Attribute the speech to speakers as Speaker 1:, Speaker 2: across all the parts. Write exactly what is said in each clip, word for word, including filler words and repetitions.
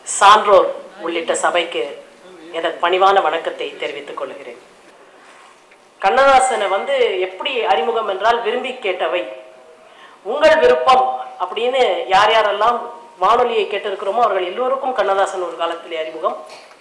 Speaker 1: சான்றோர் உள்ளிட்ட சபைக்கு எனது பணிவான வணக்கத்தை தெரிவித்துக் கொள்கிறேன். கண்ணதாசனை வந்து எப்படி அறிமுகம் என்றால், விரும்பி கேட்டவை உங்கள் விருப்பம் அப்படின்னு யார் யாரெல்லாம் வானொலியை கேட்டிருக்கிறோமோ அவர்கள் எல்லோருக்கும் கண்ணதாசன் ஒரு காலத்திலே அறிமுகம்.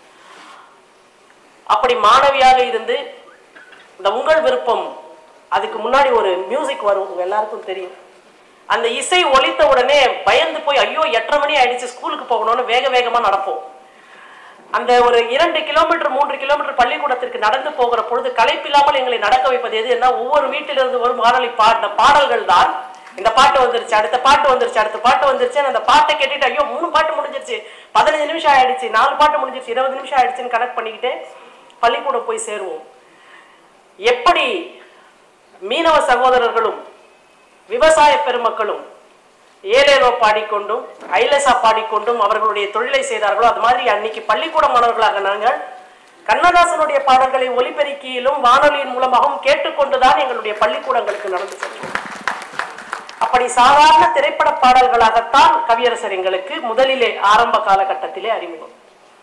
Speaker 1: அப்படி மாணவியாக இருந்து இந்த உங்கள் விருப்பம், அதுக்கு முன்னாடி ஒரு மியூசிக் வரும், உங்க எல்லாருக்கும் தெரியும். அந்த இசை ஒலித்த உடனே பயந்து போய் ஐயோ எட்டரை மணி ஆயிடுச்சு ஸ்கூலுக்கு போகணும்னு வேக வேகமா நடப்போம். அந்த ஒரு இரண்டு கிலோமீட்டர் மூன்று கிலோமீட்டர் பள்ளிக்கூடத்திற்கு நடந்து போகிற பொழுது களைப்பில்லாமல் எங்களை நடக்க வைப்பது எது என்ன, ஒவ்வொரு வீட்டிலிருந்து ஒரு வானொலி பாட பாடல்கள் தான். இந்த பாட்டு வந்துருச்சு, அடுத்த பாட்டு வந்துருச்சு, அடுத்த பாட்டு வந்துருச்சு. அந்த பாட்டை கேட்டுட்டு ஐயோ மூணு பாட்டு முடிஞ்சிருச்சு, பதினஞ்சு நிமிஷம் ஆயிடுச்சு, நாலு பாட்டு முடிஞ்சிருச்சு, இருபது நிமிஷம் ஆயிடுச்சுன்னு கனெக்ட் பண்ணிக்கிட்டு பள்ளிக்கூடம் போய் சேருவோம். எப்படி மீனவ சகோதரர்களும் விவசாய பெருமக்களும் ஏலேலோ பாடிக்கொண்டும் ஐலசா பாடிக்கொண்டும் அவர்களுடைய தொழிலை செய்தார்களோ, அது மாதிரி அன்னைக்கு பள்ளிக்கூட மாணவர்களாக நாங்கள் கண்ணதாசனுடைய பாடல்களை ஒலிபெருக்கியிலும் வானொலியின் மூலமாகவும் கேட்டுக்கொண்டுதான் எங்களுடைய பள்ளிக்கூடங்களுக்கு நடந்து சென்றோம். அப்படி சாதாரண திரைப்பட பாடல்களாகத்தான் கவியரசர் எங்களுக்கு முதலிலே ஆரம்ப காலகட்டத்திலே அறிமுகம்.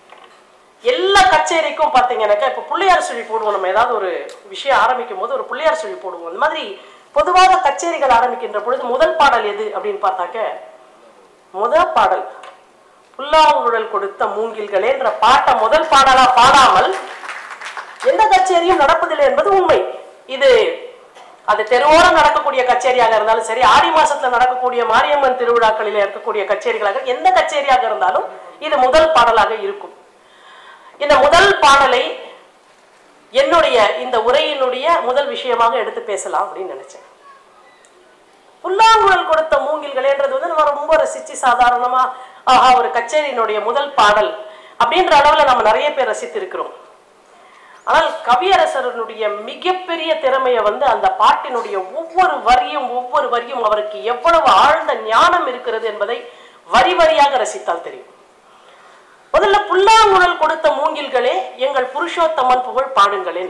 Speaker 1: எல்லா கச்சேரிக்கும் பார்த்தீங்கன்னாக்கா, இப்போ பிள்ளையார் சொல்லி போடுவோம், நம்ம ஏதாவது ஒரு விஷயம் ஆரம்பிக்கும் போது ஒரு பிள்ளையார் சொல்லி போடுவோம். அந்த மாதிரி பொதுவாக கச்சேரிகள் ஆரம்பிக்கின்ற பொழுது முதல் பாடல் எது அப்படின்னு பார்த்தாக்க, முதல் பாடல் புல்லாங்குழல் கொடுத்த மூங்கில்களே என்ற பாட்டை முதல் பாடலா பாடாமல் எந்த கச்சேரியும் நடப்பதில்லை என்பது உண்மை. இது அது தெருவோரம் நடக்கக்கூடிய கச்சேரியாக இருந்தாலும் சரி, ஆடி மாசத்துல நடக்கக்கூடிய மாரியம்மன் திருவிழாக்களில் இருக்கக்கூடிய கச்சேரிகளாக, எந்த கச்சேரியாக இருந்தாலும் இது முதல் பாடலாக இருக்கும். இந்த முதல் பாடலை என்னுடைய இந்த உரையினுடைய முதல் விஷயமாக எடுத்து பேசலாம் அப்படின்னு நினைச்சேன். புல்லாங்குழல் கொடுத்த மூங்கில்களேன்றது வந்து நம்ம ரொம்ப ரசிச்சு சாதாரணமா ஆஹா ஒரு கச்சேரியினுடைய முதல் பாடல் அப்படின்ற அளவுல நம்ம நிறைய பேர் ரசித்து இருக்கிறோம். ஆனால் கவியரசனுடைய மிகப்பெரிய திறமையை வந்து அந்த பாட்டினுடைய ஒவ்வொரு வரியும் ஒவ்வொரு வரியும் அவருக்கு எவ்வளவு ஆழ்ந்த ஞானம் இருக்கிறது என்பதை வரி வரியாக ரசித்தால் தெரியும். முதல்ல புல்லாங்குழல் கொடுத்த மூங்கில்களே எங்கள் புருஷோத்தமன் புகழ் பாடுங்களே.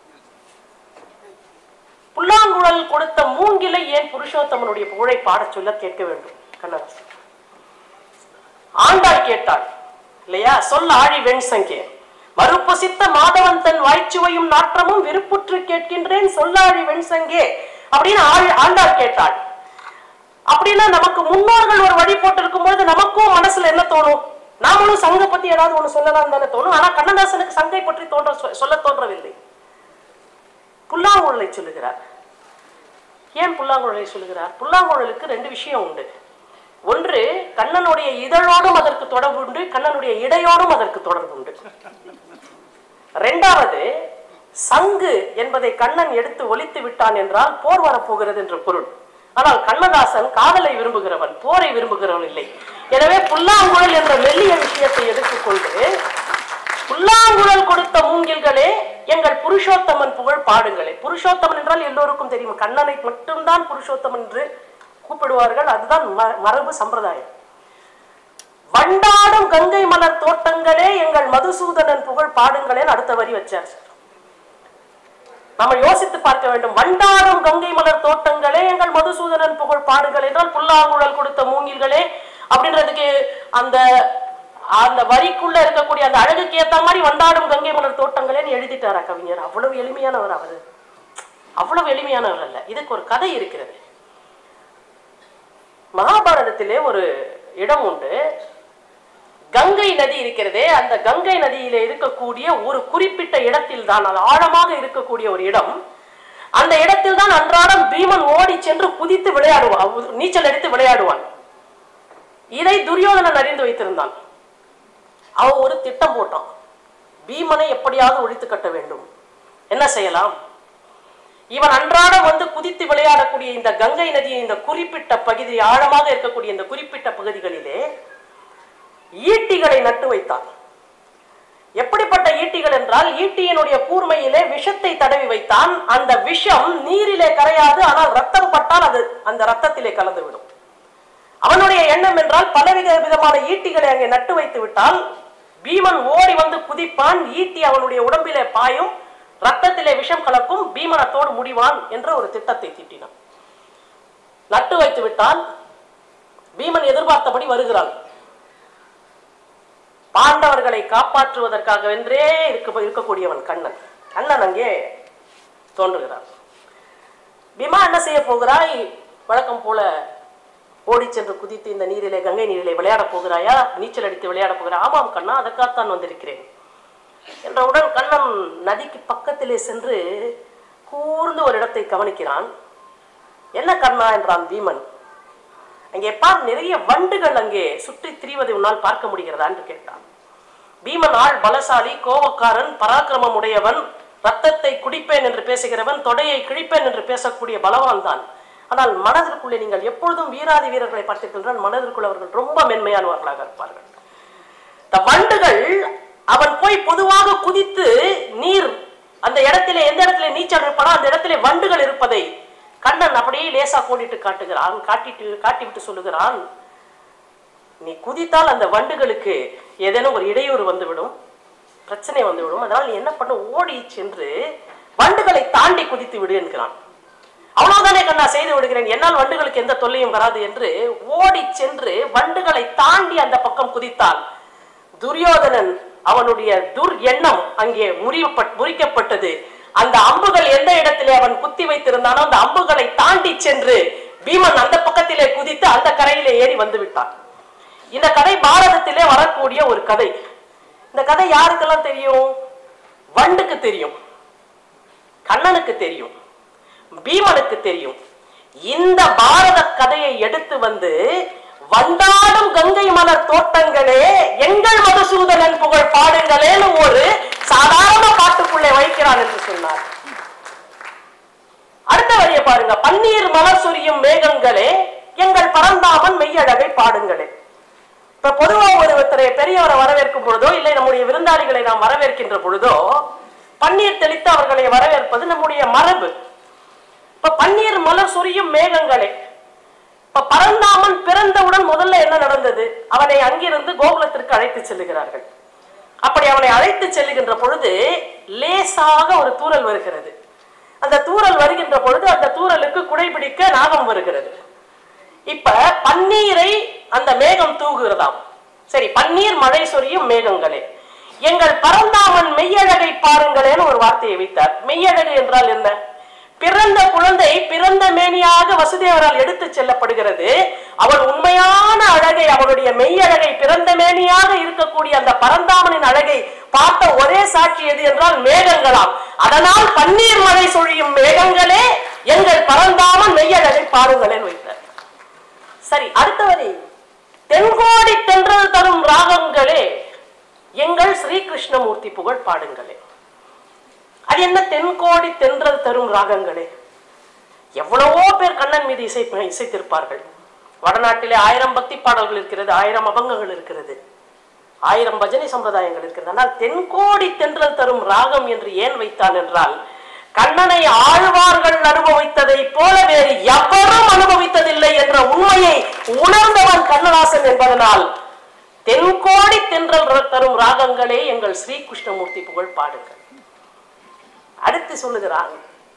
Speaker 1: புல்லாங்குழல் கொடுத்த மூங்கிலை ஏன் புருஷோத்தமனுடைய புகழை பாட சொல்ல கேட்க வேண்டும் கண்ணதாசன்? ஆண்டாள் கேட்டாள் இல்லையா, சொல் ஆழி வெண் சங்கே மறுபொசித்த மாதவன் தன் வாய்ச்சுவையும் நாற்றமும் விருப்புற்று கேட்கின்றேன் சொல்லாழி வெண் சங்கே அப்படின்னு ஆண்டாள் கேட்டாள். அப்படின்னா நமக்கு முன்னோர்கள் ஒரு வழி போட்டு இருக்கும் பொழுது நமக்கும் மனசுல என்ன தோணும், நாமளும் சங்க பத்தி ஏதாவது ஒண்ணு சொல்லலாம் தானே தோணும். ஆனா கண்ணதாசனுக்கு சங்கை பற்றி தோன்ற சொல்ல தோன்றவில்லை, புல்லாங்குழலை சொல்லுகிறார். ஏன் புல்லாங்குழலை சொல்லுகிறார்? புல்லாங்குழலுக்கு ரெண்டு விஷயம் உண்டு. ஒன்று, கண்ணனுடைய இதழோடும் அதற்கு தொடர்பு உண்டு, கண்ணனுடைய இடையோடும் அதற்கு தொடர்பு உண்டு. இரண்டாவது, சங்கு என்பதை கண்ணன் எடுத்து ஒலித்து விட்டான் என்றால் போர் வரப்போகிறது என்ற பொருள். ஆனால் கண்ணதாசன் காதலை விரும்புகிறவன், போரை விரும்புகிறவன் இல்லை. எனவே புல்லாங்குழல் என்ற மெல்லிய விஷயத்தை எடுத்துக்கொண்டு புல்லாங்குழல் கொடுத்த மூங்கில்களே எங்கள் புருஷோத்தமன் புகழ் பாடுங்களே. புருஷோத்தமன் என்றால் எல்லோருக்கும் தெரியும், கண்ணனை மட்டும்தான் புருஷோத்தமன் என்று கூப்பிடுவார்கள், அதுதான் மரபு சம்பிரதாயம். வண்டாடும் கங்கை மலர் தோட்டங்களே எங்கள் மதுசூதனன் புகழ் பாடுங்களேன்னு அடுத்த வரி வச்சார். நம்ம யோசித்து பார்க்க வேண்டும். வண்டாடும் கங்கை மலர் தோட்டங்களே எங்கள் மதுசூதனன் புகழ் பாடுகள் என்றால் புல்லாங்குழல் கொடுத்த மூங்கில்களே அப்படின்றதுக்கு அந்த அந்த வரிக்குள்ள இருக்கக்கூடிய அந்த அழகுக்கு ஏத்த மாதிரி வண்டாடும் கங்கை மலர் தோட்டங்களேன்னு எழுதிட்டாரா கவிஞர்? அவ்வளவு எளிமையானவர் அவரு, அவ்வளவு எளிமையானவர் அல்ல. இதுக்கு ஒரு கதை இருக்கிறது. மகாபாரதத்திலே ஒரு இடம் உண்டு, கங்கை நதி இருக்கிறதே, அந்த கங்கை நதியிலே இருக்கக்கூடிய ஒரு குறிப்பிட்ட இடத்தில் தான், அது ஆழமாக இருக்கக்கூடிய ஒரு இடம், அந்த இடத்தில் தான் அன்றாடம் பீமன் ஓடி சென்று குதித்து விளையாடுவான், நீச்சல் எடுத்து விளையாடுவான். இதை துரியோதனன் அறிந்து வைத்திருந்தான். அவன் ஒரு திட்டம் போட்டான், பீமனை எப்படியாவது ஒழித்து கட்ட வேண்டும். என்ன செய்யலாம்? இவன் அன்றாடம் வந்து குதித்து விளையாடக்கூடிய இந்த கங்கை நதியின் இந்த குறிப்பிட்ட பகுதி, ஆழமாக இருக்கக்கூடிய இந்த குறிப்பிட்ட பகுதிகளிலே ஈட்டிகளை நட்டு வைத்தான். எப்படிப்பட்ட ஈட்டிகள் என்றால், ஈட்டியினுடைய கூர்மையிலே விஷத்தை தடவி வைத்தான். அந்த விஷம் நீரிலே கரையாது, ஆனால் ரத்தம் பட்டால் அது அந்த ரத்தத்திலே கலந்துவிடும். அவனுடைய எண்ணம் என்றால் பலவித விதமான ஈட்டிகளை அங்கே நட்டு வைத்து விட்டால் பீமன் ஓடி வந்து குதிப்பான், ஈட்டி அவனுடைய உடம்பிலே பாயும், ரத்தத்திலே விஷம் கலக்கும், பீமனத்தோடு முடிவான் என்ற ஒரு திட்டத்தை தீட்டினான். நட்டு வைத்து விட்டால் பீமன் எதிர்பார்த்தபடி வருகிறான். பாண்டவர்களை காப்பாற்றுவதற்காக வென்றே இருக்க இருக்கக்கூடியவன் கண்ணன். கண்ணன் அங்கே தோன்றுகிறார். பீமா என்ன செய்ய போகிறாய்? வழக்கம் போல ஓடி சென்று குதித்து இந்த நீரிலே, கங்கை நீரிலே விளையாட போகிறாயா? நீச்சல் அடித்து விளையாட போகிறாய்? ஆமாம் கண்ணா, அதற்காகத்தான் வந்திருக்கிறேன் என்றவுடன் கண்ணன் நதிக்கு பக்கத்திலே சென்று கூர்ந்து ஒரு இடத்தை கவனிக்கிறான். என்ன கண்ணா என்றான் பீமன். அங்கே பார், நிறைய வண்டுகள் அங்கே சுற்றி திரிவதை உன்னால் பார்க்க முடிகிறதா என்று கேட்டான். பீமன் ஆள் பலசாலி, கோபக்காரன், பராக்கிரமம் உடையவன், ரத்தத்தை குடிப்பேன் என்று பேசுகிறவன், தொடையை கிழிப்பேன் என்று பேசக்கூடிய பலவான் தான். ஆனால் மனதிற்குள்ளே நீங்கள் எப்பொழுதும் வீராதி வீரர்களை பார்த்தீர்கள், மனதிற்குள் அவர்கள் ரொம்ப மென்மையானவர்களாக இருப்பார்கள். இந்த வண்டுகள் அவன் போய் பொதுவாக குதித்து நீர் அந்த இடத்திலே எந்த இடத்துல நீச்சல் இருப்பானோ அந்த இடத்திலே வண்டுகள் இருப்பதை கண்ணன் அப்படியே லேசா கோடிட்டு காட்டுகிறான். காட்டிட்டு காட்டிவிட்டு சொல்லுகிறான், நீ குதித்தால் அந்த வண்டுகளுக்கு ஏதேனும் ஒரு இடையூறு வந்துவிடும், பிரச்சனை வந்துவிடும். அதனால் நீ என்ன பண்ண, ஓடி சென்று வண்டுகளை தாண்டி குதித்து விடு என்கிறான். அவ்வளவுதானே கண்ணா, செய்து விடுகிறேன், என்னால் வண்டுகளுக்கு எந்த தொல்லையும் வராது என்று ஓடி சென்று வண்டுகளை தாண்டி அந்த பக்கம் குதித்தால் துரியோதனன் அவனுடைய துர் எண்ணம் அங்கே முறியப்பட் முறிக்கப்பட்டது. அந்த அம்புகள் எந்த இடத்திலே அவன் குத்தி வைத்திருந்தானோ அந்த அம்புகளை தாண்டி சென்று பீமன் அந்த பக்கத்திலே குதித்து அந்த கரையிலே ஏறி வந்து விட்டான். இந்த கதை பாரதத்திலே வரக்கூடிய ஒரு கதை. இந்த கதை யாருக்கெல்லாம் தெரியும்? வண்டுக்கு தெரியும், கண்ணனுக்கு தெரியும், பீமனுக்கு தெரியும். இந்த பாரத கதையை எடுத்து வந்து வண்டாடும் கங்கை மலர் தோட்டங்களே எங்கள் மதுசூதனன் புகழ் பாடுங்களேன்னு ஒரு சாதாரண பாட்டுக்குள்ளே வைக்கிறான் என்று சொன்னார். அடுத்த வரியை பாருங்க, பன்னீர் மலர் சொரியும் மேகங்களே எங்கள் பரந்தாமன் மெய்யழகை பாடுங்களே. இப்ப பொதுவாக ஒருத்தரை பெரியவரை வரவேற்கும் பொழுதோ இல்லை நம்முடைய விருந்தாளிகளை நாம் வரவேற்கின்ற பொழுதோ பன்னீர் தெளித்து அவர்களை வரவேற்பது நம்முடைய மரபு. இப்ப பன்னீர் மலர் சொரியும் மேகங்களே, இப்ப பரந்தாமன் பிறந்தவுடன் முதல்ல என்ன நடந்தது? அவனை அங்கிருந்து கோகுலத்திற்கு அழைத்து செல்லுகிறார்கள். அப்படி அவனை அழைத்து செல்லுகின்ற பொழுது லேசாக ஒரு தூறல் வருகிறது. அந்த தூறல் வருகின்ற பொழுது அந்த தூறலுக்கு குடைபிடிக்க நாகம் வருகிறது. இப்ப பன்னீரை அந்த மேகம் தூங்குகிறதாம். சரி, பன்னீர் மழை சொரியும் மேகங்களே எங்கள் பரந்தாமன் மெய்யழகை பாருங்களேன்னு ஒரு வார்த்தையை வைத்தார். மெய்யழகு என்றால் என்ன? பிறந்த குழந்தை பிறந்த மேனியாக வசுதேவரால் எடுத்து செல்லப்படுகிறது. அவள் உண்மையான அழகை, அவளுடைய மெய்யழகை, பிறந்த மேனியாக இருக்கக்கூடிய அந்த பரந்தாமனின் அழகை பார்த்த ஒரே சாட்சி எது என்றால் மேகங்களாம். அதனால் பன்னீர் மழை சொழியும் மேகங்களே எங்கள் பரந்தாமன் மெய்யழகை பாருங்களேன் வைத்தார். சரி, அடுத்த வரி, தென்கோடி தென்றல் தரும் ராகங்களே எங்கள் ஸ்ரீகிருஷ்ணமூர்த்தி புகழ் பாடுங்களே. அது என்ன தென்கோடி தென்றல் தரும் ராகங்களே? எவ்வளவோ பேர் கண்ணன் மீது இசை இசைத்திருப்பார்கள். வடநாட்டிலே ஆயிரம் பக்தி பாடல்கள் இருக்கிறது, ஆயிரம் அபங்கங்கள் இருக்கிறது, ஆயிரம் பஜனை சம்பிரதாயங்கள் இருக்கிறது. ஆனால் தென்கோடி தென்றல் தரும் ராகம் என்று ஏன் வைத்தான் என்றால் கண்ணனை ஆழ்வார்கள் அனுபவித்ததை போல வேறு எவரும் அனுபவித்ததில்லை என்ற உண்மையை உணர்ந்தவன் கண்ணதாசன் என்பதனால் தென்கோடி தென்றல் தரும் ராகங்களே எங்கள் ஸ்ரீகிருஷ்ணமூர்த்தி புகழ் பாடுங்கள். அடுத்து சொல்லுகிறான்,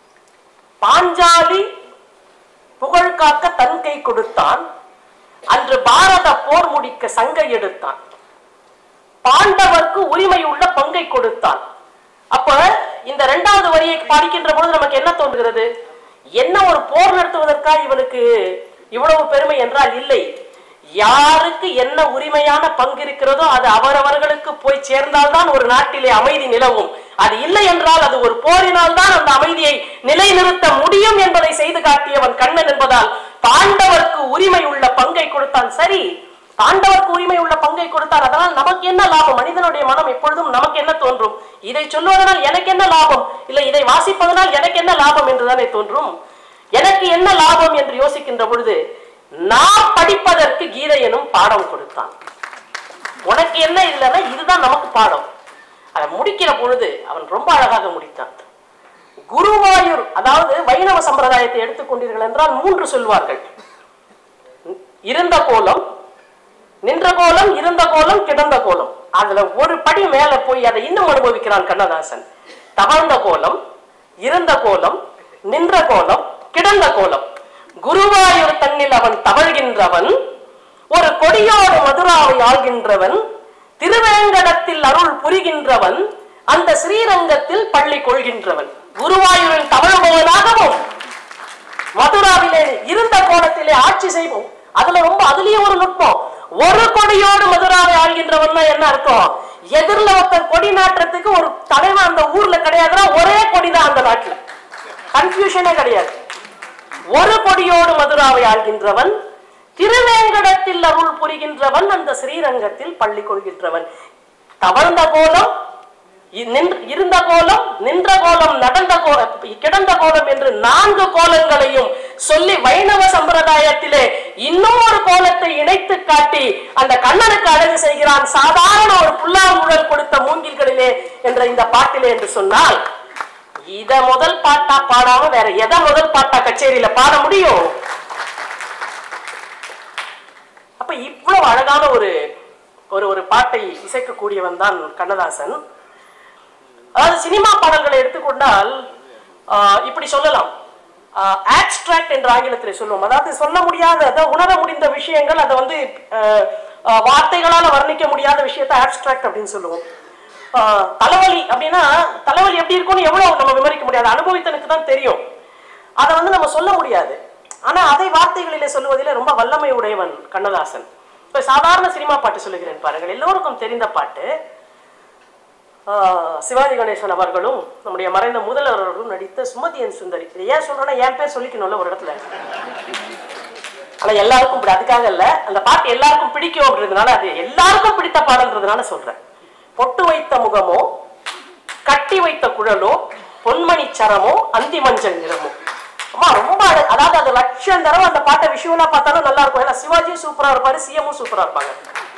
Speaker 1: பாஞ்சாலி புகழ் காக்க தன் கை கொடுத்தான், அன்று பாரத போர் முடிக்க சங்கை எடுத்தான், பாண்டவர்க்கு உரிமை உள்ள பங்கை கொடுத்தான். அப்ப இந்த இரண்டாவது வரியை படிக்கின்ற பொழுது நமக்கு என்ன தோன்றுகிறது? என்ன ஒரு போர் நடத்துவதற்காக இவனுக்கு இவ்வளவு பெருமை என்றால் இல்லை. யாருக்கு என்ன உரிமையான பங்கு இருக்கிறதோ அது அவரவர்களுக்கு போய் சேர்ந்தால்தான் ஒரு நாட்டிலே அமைதி நிலவும். அது இல்லை என்றால் அது ஒரு போரினால் தான் அந்த அமைதியை நிலைநிறுத்த முடியும் என்பதை செய்து காட்டியவன் கண்ணன் என்பதால் பாண்டவர்க்கு உரிமை உள்ள பங்கை கொடுத்தான். சரி, பாண்டவர்க்கு உரிமை உள்ள பங்கை கொடுத்தான், அதனால் நமக்கு என்ன லாபம்? மனிதனுடைய மனம் எப்பொழுதும் நமக்கு என்ன தோன்றும்? இதை சொல்வதனால் எனக்கு என்ன லாபம், இல்லை இதை வாசிப்பதனால் எனக்கு என்ன லாபம் என்றுதானே தோன்றும். எனக்கு என்ன லாபம் என்று யோசிக்கின்ற பொழுது நான் படிப்பதற்கு கீதை எனும் பாடம் கொடுத்தான். உனக்கு என்ன இல்லைன்னா இதுதான் நமக்கு பாடம். அதை முடிக்கிற பொழுது அவன் ரொம்ப அழகாக முடித்தான். குருவாயூர், அதாவது வைணவ சம்பிரதாயத்தை எடுத்துக்கொண்டீர்கள் என்றால் மூன்று சொல்வார்கள். இருந்த கோலம், நின்ற கோலம், இருந்த கோலம், கிடந்த கோலம். அதுல ஒரு படி மேல போய் அதை இன்னும் அனுபவிக்கிறான் கண்ணதாசன். தவழ்ந்த கோலம், இருந்த கோலம், நின்ற கோலம், கிடந்த கோலம். குருவாயூர் தன்னில் அவன் தவழ்கின்றவன், ஒரு கொடியோடு மதுராவை ஆள்கின்றவன், திருவேங்கடத்தில் அருள் புரிகின்றவன் அந்த ஸ்ரீரங்கத்தில் பள்ளி கொள்கின்றவன். குருவாயூரின் தமிழ்பவனாகவும் மதுராவிலே இருந்த கோலத்திலே ஆட்சி செய்வோம். அதுல ரொம்ப அதுலயே ஒரு நுட்பம். ஒரு கொடியோடு மதுராவை ஆள்கின்றவன் என்ன அர்த்தம்? எதிரில ஒருத்தர் கொடி நாட்டுறதுக்கு ஒரு தலைவன் அந்த ஊர்ல கிடையாதுன்னா ஒரே கொடிதான் அந்த நாட்டுல. கன்ஃபியூஷனே கிடையாது. ஒரு கொடியோடு மதுராவை ஆள்கின்றவன், திருவேங்கடத்தில் அருள் புரிகின்றவன், அந்த ஸ்ரீரங்கத்தில் பள்ளி கொள்கின்றவன். தவழ்ந்த கோலம், இருந்த கோலம், நின்ற கோலம், நடந்த கோலம், கிடந்த கோலம் என்று நான்கு கோலங்களையும் சொல்லி வைணவ சம்பிரதாயத்திலே இன்னொரு கோலத்தை இணைத்து காட்டி அந்த கண்ணனுக்கு அழகு செய்கிறான். சாதாரண ஒரு புல்லாங்குழல் கொடுத்த மூங்கில்களிலே என்ற இந்த பாட்டிலே என்று சொன்னால், இத முதல் பாட்டா பாடாம வேற எதை முதல் பாட்டா கச்சேரியில பாட முடியும்? அப்ப இவ்வளவு அழகான ஒரு ஒரு பாட்டை இசைக்கக்கூடியவன் தான் கண்ணதாசன். அதாவது சினிமா பாடல்களை எடுத்துக்கொண்டால் இப்படி சொல்லலாம், ஆப்ஸ்ட்ராக்ட் என்ற ஆங்கிலத்தில் சொல்லுவோம். அதாவது சொல்ல முடியாத, அதை உணர முடிந்த விஷயங்கள், அதை வந்து வார்த்தைகளால் வர்ணிக்க முடியாத விஷயத்தை ஆப்ஸ்ட்ராக்ட் அப்படின்னு சொல்லுவோம். தலைவலி அப்படின்னா தலைவலி எப்படி இருக்கும்னு எவ்வளவு நம்ம விவரிக்க முடியாது, அனுபவித்தனுக்கு தான் தெரியும். அதை வந்து நம்ம சொல்ல முடியாது. ஆனா அதை வார்த்தைகளிலே சொல்லுவதிலே ரொம்ப வல்லமை உடையவன் கண்ணதாசன். இப்ப சாதாரண சினிமா பாட்டு சொல்லுகிறேன் பாருங்கள். எல்லோருக்கும் தெரிந்த பாட்டு. சிவாஜி கணேசன் அவர்களும் நம்முடைய மறைந்த முதல்வர்களும் நடித்த சுமதியன் சுந்தரி. இதை ஏன் சொல்றேன்னா என் பேர் சொல்லிக்கணும்ல ஒரு இடத்துல. ஆனா எல்லாருக்கும் அதுக்காக இல்ல, அந்த பாட்டு எல்லாருக்கும் பிடிக்கும் அப்படின்றதுனால, அது எல்லாருக்கும் பிடித்த பாடல்ன்றதுனால சொல்றேன். பொட்டு வைத்த முகமோ, கட்டி வைத்த குழலோ, பொன்மணி சரமோ, அந்தி மஞ்சள் நிறமோ. அம்மா ரொம்ப அதாவது அது லட்சம் தடவை அந்த பாட்டை விஷுவலா பார்த்தாலும் நல்லா இருக்கும். ஏன்னா சிவாஜி சூப்பரா இருப்பாரு, சிஎம்மும் சூப்பரா இருப்பாங்க.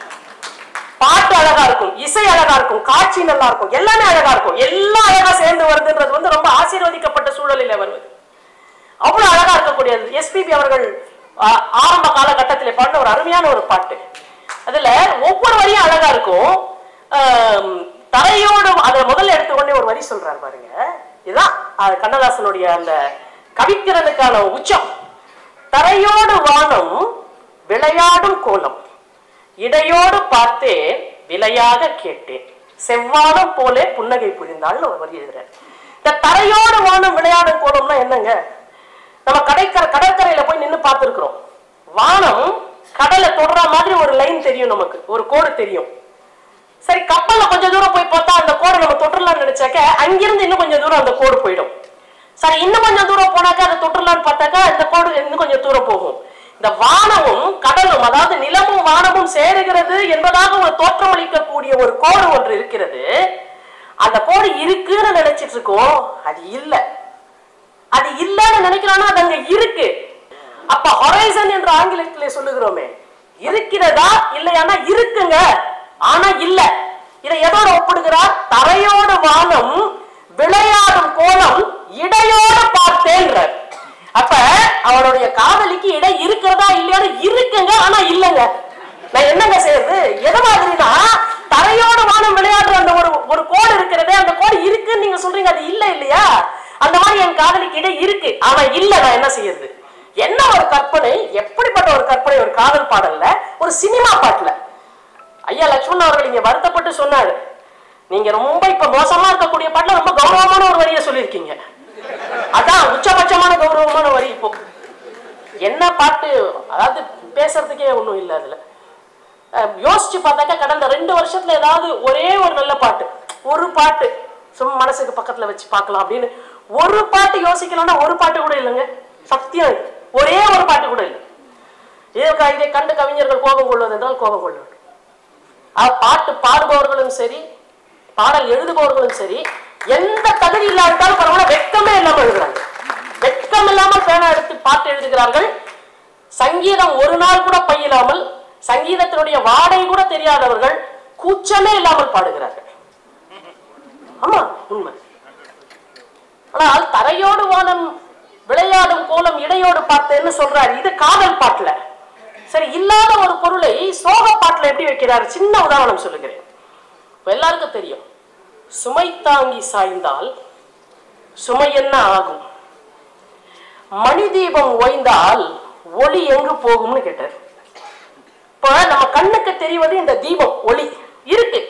Speaker 1: பாட்டு அழகா இருக்கும், இசை அழகா இருக்கும், காட்சி நல்லா இருக்கும், எல்லாமே அழகா இருக்கும். எல்லாம் அழகா சேர்ந்து வருதுன்றது வந்து ரொம்ப ஆசீர்வதிக்கப்பட்ட சூழலில் வருவது. அவ்வளவு அழகா இருக்கக்கூடியது. எஸ்பிபி அவர்கள் ஆரம்ப காலகட்டத்தில் பாடின ஒரு அருமையான ஒரு பாட்டு. அதுல ஒவ்வொரு வரியும் அழகா இருக்கும். தரையோடு அதை முதல்ல எடுத்துக்கொண்டே ஒரு வரி சொல்றாரு பாருங்க. இதுதான் கண்ணதாசனுடைய அந்த கவித்திறனுக்கான உச்சம். தரையோடு வானம் விளையாடும் கோலம், இடையோடு பார்த்தேன் விலையாக கேட்டேன், செவ்வானம் போலே புன்னகை புரிந்தாள்னு ஒரு வரி எழுதுறாரு. இந்த தரையோடு வானம் விளையாடும் கோலம்னா என்னங்க? நம்ம கடைக்கரை கடற்கரையில போய் நின்று பார்த்துருக்கிறோம். வானம் கடலை தொடர மாதிரி ஒரு லைன் தெரியும், நமக்கு ஒரு கோடு தெரியும். சரி, கப்பல்ல கொஞ்சம் தூரம் போய் பார்த்தா அந்த கோடை நம்ம தொட்டுலாம்னு நினைச்சாக்க அங்கிருந்து இன்னும் கொஞ்சம் தூரம் அந்த கோடு போயிடும். சரி, இன்னும் கொஞ்சம் தூரம் போனாக்கா அதை தொட்டுலான்னு பார்த்தாக்கா இந்த கோடு இன்னும் கொஞ்சம் தூரம் போகும். இந்த வானமும் கடலும், அதாவது நிலமும் வானமும் சேருகிறது என்பதாக ஒரு தோற்றம் அளிக்கக்கூடிய ஒரு கோடு ஒன்று இருக்கிறது. அந்த கோடு இருக்குன்னு நினைச்சிட்டு இருக்கோம், அது இல்லை. அது இல்லைன்னு நினைக்கிறானா அது அங்க இருக்கு. அப்ப ஹொரைசன் என்ற ஆங்கிலத்திலே சொல்லுகிறோமே, இருக்கிறதா இல்லையானா இருக்குங்க, ஆனா இல்ல. இதை எதோட ஒப்பிடுகிறார்? தரையோடு வானம் விளையாடும் கோலம் இடையோடு பார்த்தேன். அப்ப அவனுடைய காதலிக்கு இடை இருக்கிறதா இல்லையான்னு இருக்குங்க, ஆனா இல்லங்க. நான் என்னங்க செய்யறது? எது மாதிரினா தரையோடு வானம் விளையாடுற அந்த ஒரு ஒரு கோடு இருக்கிறது, அந்த கோடு இருக்குன்னு நீங்க சொல்றீங்க, அது இல்ல இல்லையா? அந்த மாதிரி என் காதலிக்கு இடை இருக்கு, ஆனா இல்ல. நான் என்ன செய்யறது? என்ன ஒரு கற்பனை, எப்படிப்பட்ட ஒரு கற்பனை! ஒரு காதல் பாடல்ல, ஒரு சினிமா பாட்டுல. ஐயா லட்சுமணன் அவர்கள் இங்க வருத்தப்பட்டு சொன்னாரு, நீங்க ரொம்ப இப்ப மோசமா இருக்கக்கூடிய பாட்டுல ரொம்ப கௌரவமான ஒரு வரியை சொல்லியிருக்கீங்க. அதான் உச்சபட்சமான கௌரவமான வரி. இப்போ என்ன பாட்டு, அதாவது பேசுறதுக்கே ஒண்ணும் இல்லை. அதுல யோசிச்சு பார்த்தாக்கா கடந்த ரெண்டு வருஷத்துல ஏதாவது ஒரே ஒரு நல்ல பாட்டு, ஒரு பாட்டு சும்மா மனசுக்கு பக்கத்துல வச்சு பார்க்கலாம் அப்படின்னு ஒரு பாட்டு யோசிக்கலாம்னா ஒரு பாட்டு கூட இல்லைங்க. சத்தியம், ஒரே ஒரு பாட்டு கூட இல்லை. இதை கண்டு கவிஞர்கள் கோபம் கொள்வது என்றால் கோபம் கொள்வது. பாட்டு பாடுபவர்களும் சரி, பாடல் எழுதுபவர்களும் சரி, எந்த தகுதி இல்லாவிட்டாலும் பரவாயில்ல, வெட்கமே இல்லாமல் எழுதுறாங்க. வெட்கம் இல்லாமல் பேனா எடுத்து பாட்டு எழுதுகிறார்கள். சங்கீதம் ஒரு நாள் கூட பயிலாமல், சங்கீதத்தினுடைய வாடை கூட தெரியாதவர்கள் கூச்சமே இல்லாமல் பாடுகிறார்கள். ஆமா, உண்மை. ஆனால் தரையோடு வானம் விளையாடும் கோலம் இடையோடு பார்த்தேன்னு சொல்றாரு. இது காதல் பாட்டுல. சரி, இல்லாத ஒரு பொருளை சோக பாட்டுல எப்படி வைக்கிறாரு? சின்ன உதாரணம் சொல்லுகிறேன். எல்லாருக்கும் தெரியும், சுமை தாங்கி சாய்ந்தால் சுமை என்ன ஆகும், மணி தீபம் ஓய்ந்தால் ஒளி எங்கு போகும்னு கேட்டார். இப்ப நம்ம கண்ணுக்கு தெரிவது இந்த தீபம், ஒளி இருக்கு.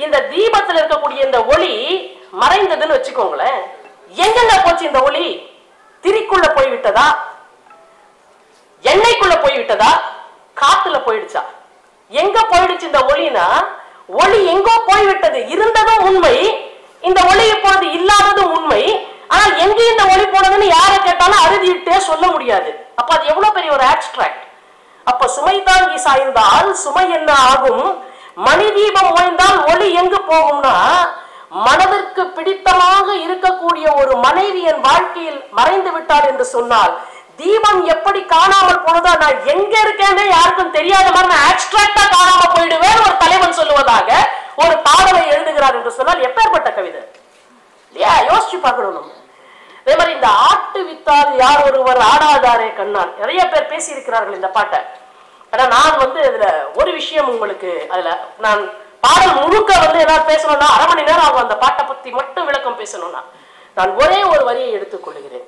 Speaker 1: இந்த தீபத்தில் இருக்கக்கூடிய இந்த ஒளி மறைந்ததுன்னு வச்சுக்கோங்களேன், எங்கெங்க போச்சு இந்த ஒளி? திரிக்குள்ள போய்விட்டதா, எண்ணெய்க்குள்ள போய்விட்டதா, காத்துல போயிடுச்சா? எங்க போயிடுச்சு இந்த ஒளினா, ஒளி எங்கோ போய்விட்டது. இருந்ததும் உண்மை, இந்த ஒளி இப்பொழுது இல்லாததும் உண்மை. ஆனா எங்க இந்த ஒளி போனதுன்னு யாரை கேட்டாலும் அறுதிட்டே சொல்ல முடியாது. அப்ப அது எவ்வளவு பெரிய ஒரு ஆப்ஸ்ட்ராக்ட். அப்ப சுமை தாங்கி சாய்ந்தால் சுமை என்ன ஆகும்? மணி தீபம் ஓய்ந்தால் ஒளி எங்கு போகும்னா, மனதிற்கு பிடித்தமாக இருக்கக்கூடிய ஒரு மனைவி என் வாழ்க்கையில் மறைந்து விட்டார் என்று சொன்னால், தீபம் எப்படி காணாமல் போனதோ நான் எங்க இருக்கேன்னு யாருக்கும் தெரியாத மாதிரி நான் ஆப்ஸ்ட்ராக்டா காணாம போயிடுவேன் ஒரு தலைவன் சொல்லுவதாக ஒரு பாடலை எழுதுகிறார் என்று சொன்னால் எப்பேற்பட்ட கவிதை இல்லையா? யோசிச்சு பார்க்கணும் நம்ம. அதே மாதிரி இந்த ஆட்டு வித்தால் யார் ஒருவர் ஆடாதாரே கண்ணால், நிறைய பேர் பேசி இருக்கிறார்கள் இந்த பாட்டை. ஆனா நான் வந்து இதுல ஒரு விஷயம் உங்களுக்கு, அதுல நான் பாடல் முழுக்க வந்து ஏதாவது பேசணும்னா அரை மணி நேரம் ஆகும். அந்த பாட்டை பத்தி மட்டும் விளக்கம் பேசணும்னா நான் ஒரே ஒரு வரியை எடுத்துக் கொள்கிறேன்.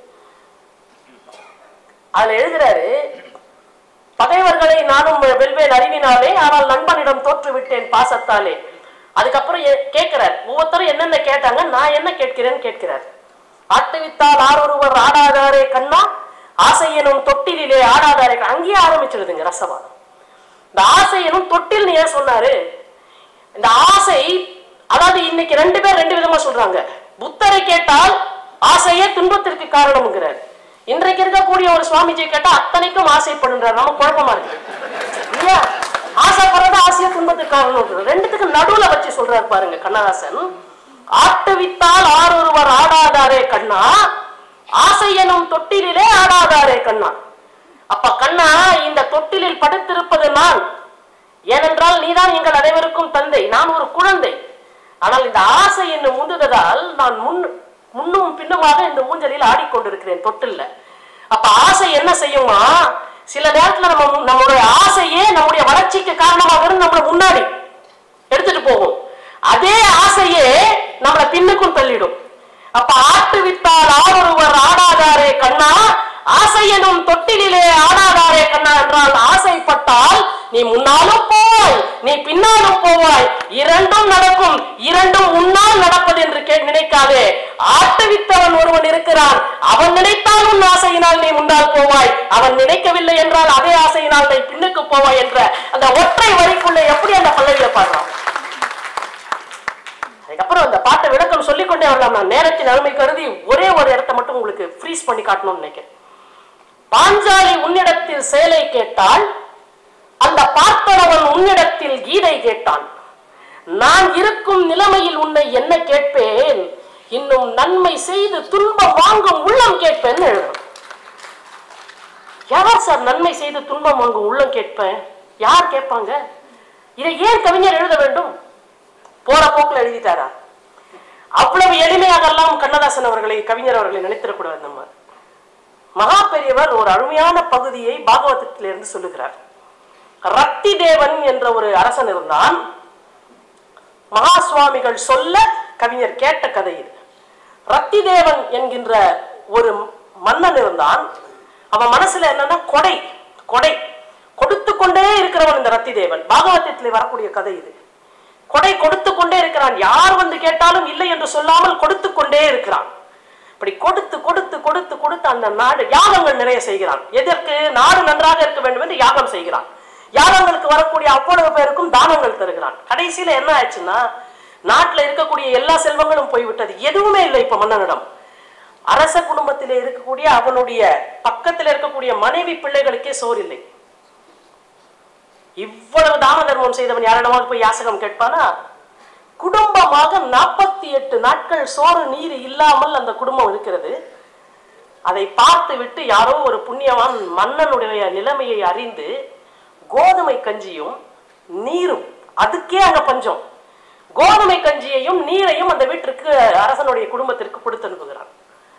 Speaker 1: அதுல எழுதுறாரு, பகைவர்களை நானும் வெல்வேன் அறிவினாலே, ஆனால் நண்பனிடம் தோற்று விட்டேன் பாசத்தாலே. அதுக்கப்புறம் கேட்கிறார், ஒவ்வொருத்தரும் என்னென்ன கேட்டாங்க, நான் என்ன கேட்கிறேன்னு கேட்கிறார். ஆட்டுவித்தால் ஆரொருவர் ஆடாதாரே கண்ணா, ஆசை எனும் தொட்டிலே ஆடாதாரே. அங்கேயே ஆரம்பிச்சிருதுங்க ரசவாதம். இந்த ஆசை எனும் தொட்டில் ஏன் சொன்னாரு? இந்த ஆசை, அதாவது இன்னைக்கு ரெண்டு பேர் ரெண்டு விதமா சொல்றாங்க. புத்தரை கேட்டால் ஆசையே துன்பத்திற்கு காரணம்ங்கிறார். இன்றைக்கு இருக்கக்கூடிய ஒரு சுவாமிஜி கேட்டா அத்தனைக்கும் ஆசைப்படுன்றார். நம்ம குழப்பமா இருக்கு இல்லையா? ஆசைப்படுறது ஆசையை துன்பத்துக்கு காரணம். ரெண்டுத்துக்கு நடுவுல வச்சு சொல்றாரு பாருங்க கண்ணதாசன். ஆட்டுவித்தால் ஆரொருவர் ஆடாதாரே கண்ணா, ஆசை எனும் தொட்டிலே ஆடாதாரே கண்ணா. அப்ப கண்ணா, இந்த தொட்டிலில் படுத்திருப்பது நான். ஏனென்றால் நீதான் எங்கள் அனைவருக்கும் தந்தை, நான் ஒரு குழந்தை. ஆனால் இந்த ஆசை என்னும் முந்துததால் நான் முன் முன்னும் பின்னுமாக இந்த ஊஞ்சலில் ஆடிக்கொண்டிருக்கிறேன் தொட்டில்ல. அப்ப ஆசை என்ன செய்யுமா, சில நேரத்துல நம்ம நம்மளுடைய ஆசையே நம்முடைய வளர்ச்சிக்கு காரணமாக இருந்து நம்மளை முன்னாடி எடுத்துட்டு போகும். அதே ஆசையே நம்மளை பின்னுக்கும் தள்ளிடும். அப்ப ஆட்டு வித்தால் ஆரொருவர் ஆடாதாரே கண்ணா, ஆசை எனும் தொட்டிலே ஆடாதாரே கண்ணா என்றால், ஆசைப்பட்டால் நீ முன்னாலும் போவாய், நீ பின்னாலும் போவாய், இரண்டும் நடக்கும். இரண்டும் உன்னால் நடப்பது என்று நினைக்காதே. ஆட்டுவித்தவன் ஒருவன் இருக்கிறான், அவன் நினைத்தால் உன் ஆசையினால் நீ முன்னால் போவாய், அவன் நினைக்கவில்லை என்றால் அதே ஆசையினால் நீ பின்னுக்கு போவாய் என்ற அந்த ஒற்றை வரிக்குள்ள எப்படி அந்த பல்லவியை பாடுறான். அதுக்கப்புறம் அந்த பாட்டை விளக்கம் சொல்லிக்கொண்டே வரலாம். நான் நேரத்தின் அருமை கருதி ஒரே ஒரு இடத்தை மட்டும் உங்களுக்கு ஃப்ரீஸ் பண்ணி காட்டணும்னு நினைக்கிறேன். பாஞ்சாலி உன்னிடத்தில் சேலை கேட்டால், அந்த பார்த்தவன் உன்னிடத்தில் கீதை கேட்டான். நான் இருக்கும் நிலைமையில் உன்னை என்ன கேட்பேன், இன்னும் நன்மை செய்து துன்பம் வாங்கும் உள்ளம் கேட்பேன் எழுதுறோம். யார் சார் நன்மை செய்து துன்பம் வாங்கும் உள்ளம் கேட்பேன்? யார் கேட்பாங்க? இதை ஏன் கவிஞர் எழுத வேண்டும்? போற போக்குல எழுதிட்டாரா? அவ்வளவு எளிமையாக எல்லாம் கண்ணதாசன் அவர்களை, கவிஞர் அவர்களை நினைத்திடக்கூடாது. நம்ம மகா பெரியவர் ஒரு அருமையான பகுதியை பாகவதத்திலிருந்து சொல்லுகிறார். ரத்தி தேவன் என்ற ஒரு அரசன் இருந்தான். மகா சுவாமிகள் சொல்ல கவிஞர் கேட்ட கதை இது. ரத்தி தேவன் என்கின்ற ஒரு மன்னன் இருந்தான். அவன் மனசுல என்னன்னா கொடை கொடை கொடுத்து கொண்டே இருக்கிறவன் இந்த ரத்தி தேவன். பாகவதத்தில் வரக்கூடிய கதை இது. கொடை கொடுத்து கொண்டே இருக்கிறான். யார் வந்து கேட்டாலும் இல்லை என்று சொல்லாமல் கொடுத்து கொண்டே இருக்கிறான். இப்படி கொடுத்து கொடுத்து கொடுத்து கொடுத்து அந்த நாடு யாகங்கள் நிறைய செய்கிறான். எதற்கு? நாடு நன்றாக இருக்க வேண்டும் என்று யாகம் செய்கிறான். யாகங்களுக்கு வரக்கூடிய அவ்வளவு பேருக்கும் தானங்கள் தருகிறான். கடைசியில என்ன ஆச்சுன்னா, நாட்டுல இருக்கக்கூடிய எல்லா செல்வங்களும் போய்விட்டது. எதுவுமே இல்லை இப்ப மன்னனிடம். அரச குடும்பத்திலே இருக்கக்கூடிய அவனுடைய பக்கத்தில் இருக்கக்கூடிய மனைவி பிள்ளைகளுக்கே சோறு இல்லை. இவ்வளவு தான தர்மம் செய்தவன் யாரிடமாவது போய் யாசகம் கேட்பானா? குடும்பமாக நாற்பத்தி எட்டு நாட்கள் சோறு நீர் இல்லாமல் அந்த குடும்பம் இருக்கிறது. அதை பார்த்து விட்டு யாரோ ஒரு புண்ணியவான் மன்னனுடைய நிலைமையை அறிந்து கோதுமை கஞ்சியும் நீரும், அதுக்கே அங்க பஞ்சம், கோதுமை கஞ்சியையும் நீரையும் அந்த வீட்டிற்கு அரசனுடைய குடும்பத்திற்கு கொடுத்து அனுப்புகிறான்.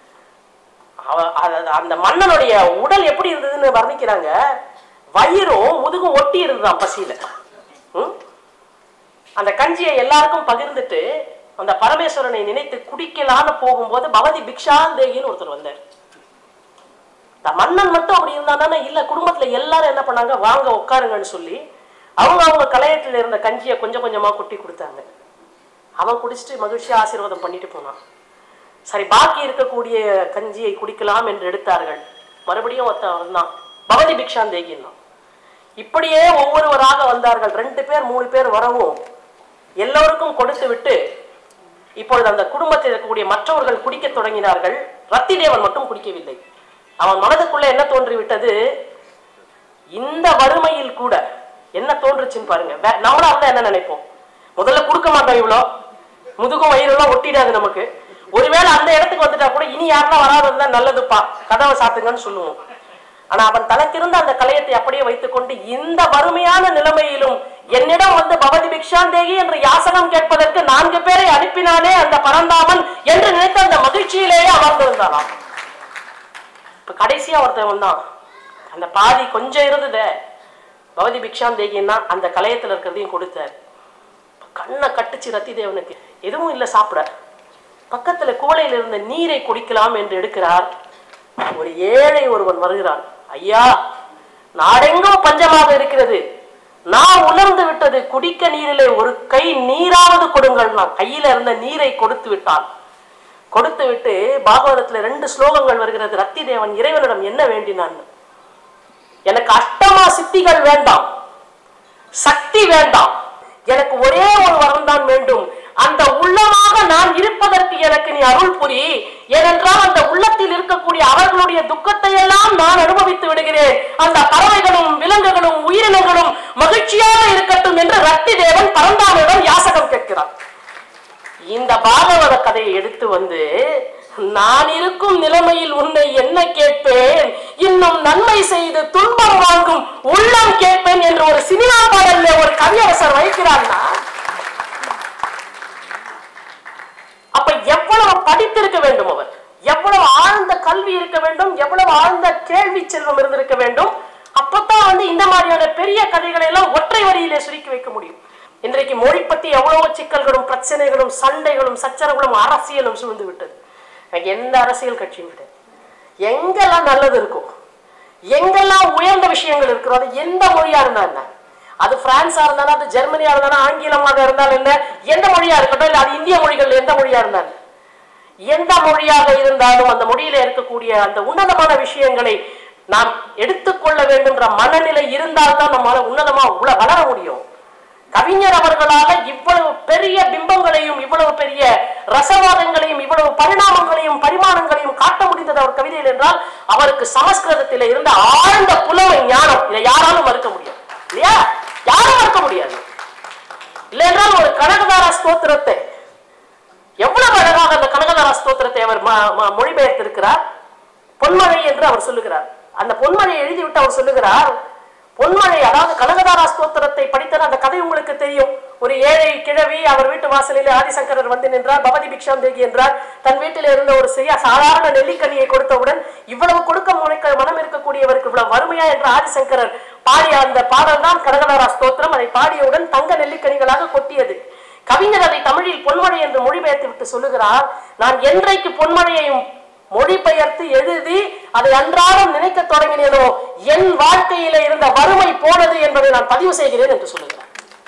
Speaker 1: அந்த மன்னனுடைய உடல் எப்படி இருந்ததுன்னு வர்ணிக்கிறாங்க. வயிறும் முதுகும் ஒட்டி இருந்துதான் பசியில. அந்த கஞ்சியை எல்லாருக்கும் பகிர்ந்துட்டு அந்த பரமேஸ்வரனை நினைத்து குடிக்கலான்னு போகும்போது பவதி பிக்ஷாந்தேகின்னு ஒருத்தர் வந்தார். இந்த மன்னன் மட்டும் அப்படி இருந்தானா இல்ல, குடும்பத்துல எல்லாரும் என்ன பண்ணாங்க, வாங்க உட்காருங்கன்னு சொல்லி அவங்க அவங்க கலையத்தில் இருந்த கஞ்சியை கொஞ்சம் கொஞ்சமா கொட்டி கொடுத்தாங்க. அவன் குடிச்சிட்டு மகிழ்ச்சியா ஆசீர்வாதம் பண்ணிட்டு போனான். சரி, பாக்கி இருக்கக்கூடிய கஞ்சியை குடிக்கலாம் என்று எடுத்தார்கள். மறுபடியும் ஒருத்தன் வந்தான், பவதி பிக்ஷாந்தேகின்னா. இப்படியே ஒவ்வொருவராக வந்தார்கள். ரெண்டு பேர் மூணு பேர் வரவும் எல்லோருக்கும் கொடுத்து விட்டு இப்பொழுது அந்த குடும்பத்தில் இருக்கக்கூடிய மற்றவர்கள் குடிக்க தொடங்கினார்கள். ரத்தி தேவன் மட்டும் குடிக்கவில்லை. அவன் மனதுக்குள்ள என்ன தோன்றிவிட்டது, இந்த வறுமையில் கூட என்ன தோன்றுச்சுன்னு பாருங்க. நம்மளா இருந்தா என்ன நினைப்போம், முதல்ல கொடுக்க மாட்டோம், இவ்வளோ முதுகும் வயிறுலாம் ஒட்டிடாது நமக்கு. ஒருவேளை அந்த இடத்துக்கு வந்துட்டா கூட இனி யாருன்னா வராது நல்லதுப்பா, கதவை சாத்துங்கன்னு சொல்லுவோம். ஆனா அவன் தனக்கிருந்த அந்த கலையத்தை அப்படியே வைத்துக் கொண்டு இந்த வறுமையான நிலைமையிலும் என்னிடம் வந்து பவதி பிக்ஷாந்தேகி என்று யாசகம் கேட்பதற்கு நான்கு பேரை அனுப்பினானே அந்த பரந்தாமன் என்று நினைத்த அந்த மகிழ்ச்சியிலேயே அமர்ந்திருந்தானாம். இப்ப கடைசியா ஒருத்தன் வந்தான், அந்த பாதி கொஞ்சம் இருந்தத பவதி பிக்ஷாந்தேகின்னா அந்த கலையத்துல இருக்கிறதையும் கொடுத்தார். கண்ணை கட்டுச்சு ரத்தி தேவனுக்கு, எதுவும் இல்லை சாப்பிட. பக்கத்துல குவளையில் இருந்த நீரை குடிக்கலாம் என்று எடுக்கிறார். ஒரு ஏழை ஒருவன் வருகிறான், ஐயா நாடெங்கோ பஞ்சமாக இருக்கிறது, நான் உணர்ந்து விட்டது, குடிக்க நீரிலே ஒரு கை நீராவது கொடுங்கள். நான் கையில இருந்த நீரை கொடுத்து விட்டான். கொடுத்து விட்டு பாகவதத்துல ரெண்டு ஸ்லோகங்கள் வருகிறது. ரத்தி தேவன் இறைவனிடம் என்ன வேண்டினான், எனக்கு அஷ்டமா சித்திகள் வேண்டாம், சக்தி வேண்டாம், எனக்கு ஒரே ஒரு வரம் தான் வேண்டும், அந்த உள்ளமாக நான் இருப்பதற்கு எனக்கு நீ அருள் புரி. ஏனென்றால் அந்த உள்ளத்தில் இருக்கக்கூடிய அவர்களுடைய துக்கத்தை எல்லாம் நான் அனுபவித்து விடுகிறேன், அந்த பறவைகளும் விலங்குகளும் உயிரினங்களும் மகிழ்ச்சியாக இருக்கட்டும் என்று ரத்தி தேவன் பரந்தாமனிடம் யாசகம் கேட்கிறார். இந்த பாகவத கதையை எடுத்து வந்து நான் இருக்கும் நிலைமையில் உன்னை என்ன கேட்பேன், இன்னும் நன்மை செய்து துன்பம் வாங்கும் உள்ளம் கேட்பேன் என்று ஒரு சினிமா பாடல்ல ஒரு கவியரசர் வைக்கிறார்னா அப்ப எவ்வளவு படித்திருக்க வேண்டும், அவர் எவ்வளவு ஆழ்ந்த கல்வி இருக்க வேண்டும், எவ்வளவு ஆழ்ந்த கேள்வி செல்வம் இருந்திருக்க வேண்டும். அப்பதான் வந்து இந்த மாதிரியான பெரிய கதைகளை எல்லாம் ஒற்றை வரியிலே சுருக்கி வைக்க முடியும். இன்றைக்கு மொழி பத்தி எவ்வளவு சிக்கல்களும் பிரச்சனைகளும் சண்டைகளும் சச்சரவுகளும் அரசியலும் சூழ்ந்து விட்டது. எந்த அரசியல் கட்சியும் கிடையாது. எங்கெல்லாம் நல்லது இருக்கும், எங்கெல்லாம் உயர்ந்த விஷயங்கள் இருக்கிறோம், அது எந்த மொழியா இருந்தா என்ன, அது பிரான்ஸா இருந்தாலும் அது ஜெர்மனியா இருந்தாலும் ஆங்கிலமாக இருந்தாலும் என்ன, எந்த மொழியா இருக்கட்டும், இல்ல அது இந்திய மொழிகள் எந்த மொழியா இருந்தாலும், எந்த மொழியாக இருந்தாலும் அந்த மொழியில இருக்கக்கூடிய அந்த உன்னதமான விஷயங்களை நாம் எடுத்துக்கொள்ள வேண்டும்ன்ற மனநிலை இருந்தால்தான் நம்மளால உன்னதமா வளர முடியும். கவிஞர் அவர்களால இவ்வளவு பெரிய பிம்பங்களையும் இவ்வளவு பெரிய ரசவாதங்களையும் இவ்வளவு பரிணாமங்களையும் பரிமாணங்களையும் காட்ட முடிந்தது அவர் கவிதையில் என்றால் அவருக்கு சமஸ்கிருதத்தில் இருந்த ஆழ்ந்த புலமை ஞானம். இதை யாராலும் மறுக்க முடியும் இல்லையா, யாரும் மறுக்க முடியாது. இல்லை என்றால் ஒரு கனகதாரா ஸ்தோத்திரத்தை எவ்வளவு அழகாக அந்த கனகதாரா ஸ்தோத்திரத்தை அவர் மொழிபெயர்த்திருக்கிறார். பொன்மழை என்று அவர் சொல்லுகிறார். அந்த பொன்மழையை எழுதிவிட்டு அவர் சொல்லுகிறார், பொன்மழை அதாவது கனகதாரா ஸ்தோத்திரத்தை படித்த அந்த கதை உங்களுக்கு தெரியும். ஒரு ஏழை கிழவி அவர் வீட்டு வாசலில் ஆதிசங்கரர் வந்து நின்றார், பவதி பிக்ஷாந்தேகி என்றார். தன் வீட்டில் இருந்த ஒரு சிறிய சாதாரண நெல்லிக்கனியை கொடுத்தவுடன் இவ்வளவு கொடுக்க முனைக்க மனம் இருக்கக்கூடியவருக்கு இவ்வளவு வறுமையா என்று ஆதிசங்கரர் பாடிய அந்த பாடல் தான் கனகதாரா ஸ்தோத்திரம். அதை பாடியவுடன் தங்க நெல்லிக்கனிகளாக கொட்டியது. கவிஞர் அதை தமிழில் பொன்மழை என்று மொழிபெயர்த்து விட்டு சொல்லுகிறார், நான் என்றைக்கு பொன்மழையையும் மொழிபெயர்த்து எழுதி அதை அன்றாடம் நினைக்க தொடங்கினேனோ என் வாழ்க்கையில இருந்த வறுமை போனது என்பதை நான் பதிவு செய்கிறேன் என்று சொல்லுகிறார்.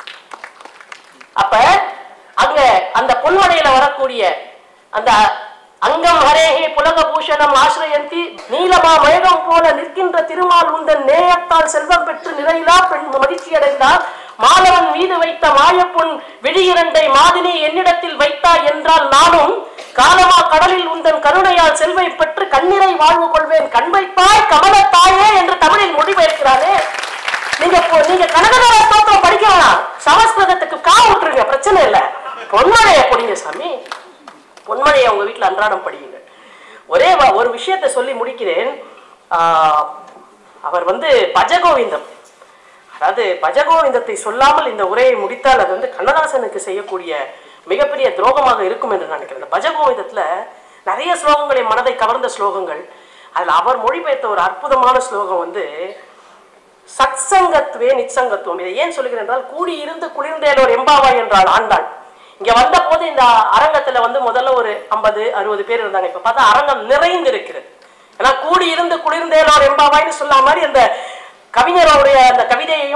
Speaker 1: அப்ப அங்க அந்த பொன்மழையில வரக்கூடிய அந்த அங்கம் ஹரேஹே புலக பூஷணம் ஆசிரயந்தி நீலமா மயகம் போல நிற்கின்ற திருமால் உந்தன் நேயத்தால் செல்வம் பெற்று நிறையிலா பெண் மகிழ்ச்சி அடைந்தார். மாலவன் மீது வைத்த மாயப்பொன் விழியிரண்டை மாதினி என்னிடத்தில் வைத்தா என்றால் நானும் காலமா கடலில் உந்தன் கருணையால் செல்வை பெற்று கண்ணீரை வாழ்வு கொள்வேன் கண்வைப்பாய் கமலத்தாயே என்று தமிழில் மொழிபெயர்க்கிறாரே. நீங்க நீங்க கனகதார ஸ்தோத்திரம் படிக்க வேணாம், சமஸ்கிருதத்துக்கு கா விட்டுருங்க, பிரச்சனை இல்லை. பொன்மழையை படிங்க சாமி, பொன்மழையை உங்க வீட்டுல அன்றாடம் படியுங்க. ஒரே ஒரு விஷயத்தை சொல்லி முடிக்கிறேன். ஆஹ் அவர் வந்து பஜகோவிந்தம், அதாவது பஜகோவிந்தத்தை சொல்லாமல் இந்த உரையை முடித்தால் அது வந்து கண்ணதாசனுக்கு செய்யக்கூடிய மிகப்பெரிய துரோகமாக இருக்கும் என்று நினைக்கிறேன். பஜகோவிந்தத்துல நிறைய ஸ்லோகங்களை மனதை கவர்ந்த ஸ்லோகங்கள். அதுல அவர் மொழிபெயர்த்த ஒரு அற்புதமான ஸ்லோகம் வந்து சத்சங்கத்துவே நிச்சங்கத்துவம். இதை ஏன் சொல்லுகிறேன் என்றால், கூடி இருந்து குளிர்ந்தேலோர் எம்பாவாய் என்றால் ஆண்டாள். இங்க வந்த போது இந்த அரங்கத்துல வந்து முதல்ல ஒரு ஐம்பது அறுபது பேர் இருந்தாங்க. இப்ப பார்த்தா அரங்கம் நிறைந்து இருக்கிறது. ஏன்னா கூடி இருந்து குளிர்ந்தேலோர் எம்பாவாய்னு சொன்ன மாதிரி அந்த கவிஞருடைய அந்த கவிதையையும் விஸ்வநாத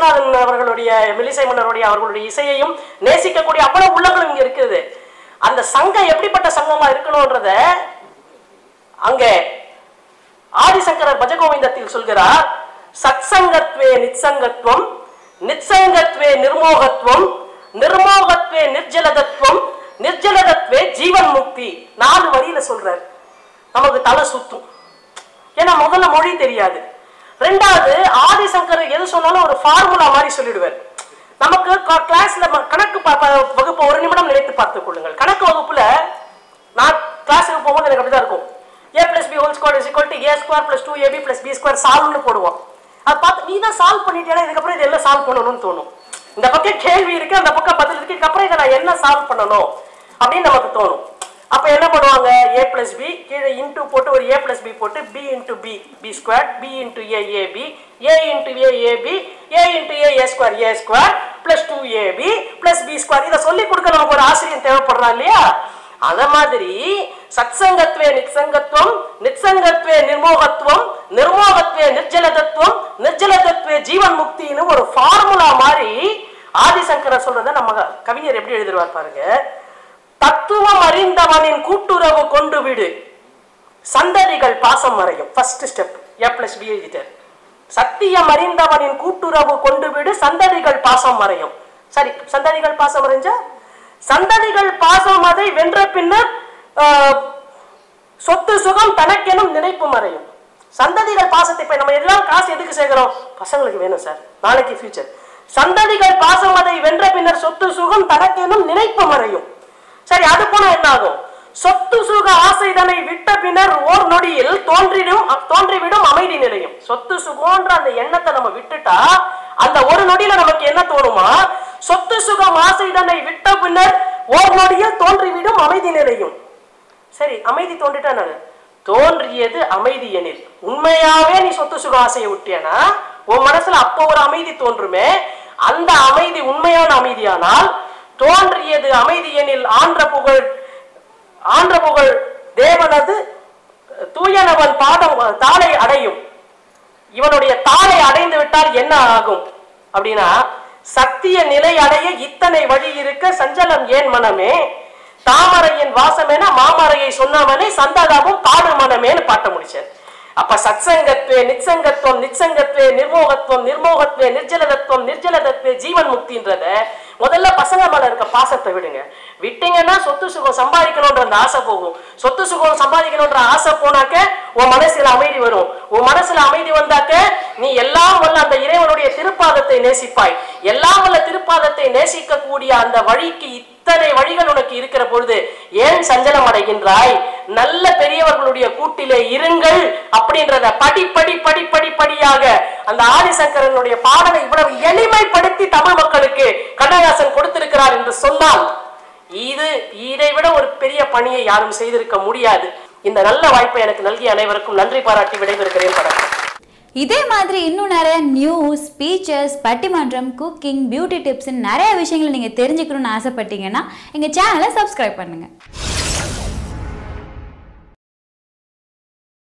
Speaker 1: விஸ்வநாதன் அவர்களுடைய மெல்லிசை மன்னருடைய அவர்களுடைய இசையையும் நேசிக்கக்கூடிய அவ்வளவு உள்ளங்களும் இங்க இருக்குது. அந்த சங்கம் எப்படிப்பட்ட சங்கமா இருக்கணும்ன்றத அங்கே ஆதிசங்கரர் பஜகோவிந்தத்தில் சொல்கிறார். சத்சங்கத்வே நிச்சங்கத்வம், நிச்சங்கத்வே நிர்மோகத்வம், நிர்மோகத்வே நிர்ஜலதத்வம், நிர்ஜலதத்வே ஜீவன் முக்தி. நாலு வரியில சொல்றார். நமக்கு தலை சுத்தும், ஏன்னா முதல்ல மொழி தெரியாது. ரெண்டாவது, ஆதிசங்கர் எது சொன்னாலும் ஒரு ஃபார்முலா மாதிரி சொல்லிடுவார். நமக்கு கிளாஸ்ல கணக்கு வகுப்பு ஒரு நிமிடம் நினைத்து பார்த்துக் கொள்ளுங்கள். கணக்கு வகுப்புல நான் கிளாஸுக்கு போகும்போது எனக்கு அப்படிதான் இருக்கும். a plus b whole square is equal to a square plus two a b plus b square சால்வ்னு போடுவோம். அது பார்த்து நீ தான் சால்வ் பண்ணிட்டேன்னா இதுக்கப்புறம் இது எல்லாம் சால்வ் பண்ணணும்னு தோணும். இந்த பக்கம் கேள்வி இருக்கு, அந்த பக்கம் பதில் இருக்கு, இதுக்கப்புறம் இதை நான் என்ன சால்வ் பண்ணணும் அப்படின்னு நமக்கு தோணும். அப்ப என்ன பண்ணுவாங்க, a plus b கீழே இன்டூ போட்டு ஒரு a plus b போட்டு b into b b square, b into a ab, a into a ab, a into a a square a square plus two a b plus b square. இதை சொல்லி கொடுக்க நமக்கு ஒரு ஆசிரியர் தேவைப்படுறான் இல்லையா? அத மாதிரி சத்சங்கத்வே நிச்சங்கத்வம், நிச்சங்கத்வே நிர்மோகத்வம், நிர்மோகத்வே நிர்ஜலதத்வம், நிர்ஜலதத்வே ஜீவன் முக்தின்னு ஒரு ஃபார்முலா மாதிரி ஆதிசங்கரர் சொல்றத நம்ம கவிஞர் எப்படி எழுதுவார் பாருங்க. தத்துவம் அறிந்தவனின் கூட்டுறவு கொண்டு விடு, சந்ததிகள் பாசம் மறையும். First step a plus b எழுதிட்டார். சத்தியம் அறிந்தவனின் கூட்டுறவு கொண்டு விடு, சந்ததிகள் பாசம் மறையும். சரி, சந்ததிகள் பாசம் மறைஞ்சா சந்ததிகள் பாசம் அதை வென்ற பின்னர் சொத்து சுகம் தனக்கெனும் நினைப்பு மறையும். சந்ததிகள் பாசத்தை இப்ப நம்ம எல்லாம் காசு எதுக்கு சேர்க்கிறோம்? பசங்களுக்கு வேணும் சார், நாளைக்கு ஃபியூச்சர். சந்ததிகள் பாசம் அதை வென்ற பின்னர் சொத்து சுகம் தனக்கெனும் நினைப்பு மறையும். சரி, அது போனா என்ன ஆகும்? சொத்து சுக ஆசைதனை விட்ட பின்னர் ஓர் நொடியில் தோன்றிடும் தோன்றிவிடும் அமைதி நிலையும். சொத்து சுகம்ன்ற அந்த எண்ணத்தை நம்ம விட்டுட்டா அந்த ஒரு நொடியில நமக்கு என்ன தோணுமா? சொத்து சுகம் ஆசைதனை விட்ட பின்னர் ஓர் நொடியில் தோன்றிவிடும் அமைதி நிலையும். சரி, அமைதி தோன்றிட்டா நான் தோன்றியது அமைதி எனில் உண்மையாவே நீ சொத்து சுக ஆசையை விட்டியனா உன் மனசுல அப்போ ஒரு அமைதி தோன்றுமே. அந்த அமைதி உண்மையான அமைதியானால் தோன்றியது அமைதி எனில் ஆன்ற புகழ் ஆன்ற புகழ் தேவனது தூயனவன் பாதம் தாளை அடையும். இவனுடைய தாளை அடைந்து விட்டால் என்ன ஆகும் அப்படின்னா, சத்திய நிலை அடைய இத்தனை வழி இருக்க சஞ்சலம் ஏன் மனமே, தாமரையின் வாசம் என மாமரையை சொன்னவனே சந்ததாவும் பாடு மனமேன்னு பாட்ட முடிச்சார். அப்ப சத்சங்கத்வே நிச்சங்கத்துவம், நிச்சங்கத்வே நிர்மோகத்துவம், நிர்மோகத்வே நிர்ஜலதத்துவம், நிர்ஜலதத்வே ஜீவன் முக்தின்றத முதல்ல பசங்க மேல இருக்க பாசத்தை விடுங்க. விட்டீங்கன்னா சொத்து சுகம் சம்பாதிக்கணும்ன்ற அந்த ஆசை போகும். சொத்து சுகம் சம்பாதிக்கணும்ன்ற ஆசை போனாக்க உன் மனசுல அமைதி வரும். உன் மனசுல அமைதி வந்தாக்க நீ எல்லாம் வல்ல அந்த இறைவனுடைய திருப்பாதத்தை நேசிப்பாய். எல்லாம் வல்ல திருப்பாதத்தை நேசிக்க கூடிய அந்த வழிக்கு இத்தனை வழிகள் உனக்கு இருக்கிற பொழுது ஏன் சஞ்சலம் அடைகின்றாய்? நல்ல பெரியவர்களுடைய கூட்டிலே இருங்கள் அப்படின்றத படி படி படி படி படியாக அந்த ஆதிசங்கரனுடைய பாடலை இவ்வளவு எளிமைப்படுத்தி தமிழ் மக்களுக்கு கண்ணதாசன் கொடுத்திருக்கிறார் என்று சொன்னால் இது இதை விட ஒரு பெரிய பணியை யாரும் செய்திருக்க முடியாது. இந்த நல்ல வாய்ப்பை எனக்கு நல்கிய அனைவருக்கும் நன்றி பாராட்டி விடைபெறுகிறேன். வணக்கம்.
Speaker 2: இதே மாதிரி இன்னும் நிறைய நியூஸ், ஸ்பீச்சஸ், பட்டிமன்றம், குக்கிங், பியூட்டி டிப்ஸ் நிறைய விஷயங்களை நீங்கள் தெரிஞ்சுக்கணும்னு ஆசைப்பட்டீங்கன்னா எங்கள் சேனலை சப்ஸ்கிரைப் பண்ணுங்கள்.